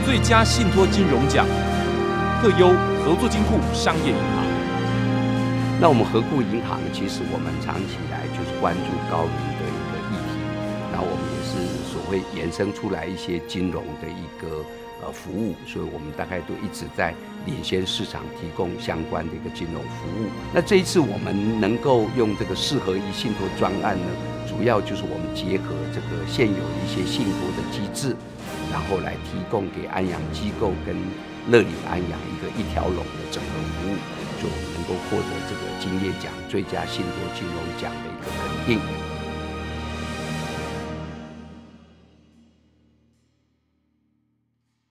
最佳信托金融奖特优合作金库商业银行。 那我们合库银行，其实我们长期以来就是关注高龄的一个议题，然后我们也是所谓延伸出来一些金融的一个服务，所以我们大概都一直在领先市场提供相关的一个金融服务。那这一次我们能够用这个4合1信托专案呢，主要就是我们结合这个现有的一些信托的机制，然后来提供给安养机构跟乐龄安养一条龙的整合服务，所以我们能够获得这个金业奖最佳信托金融奖的一个肯定。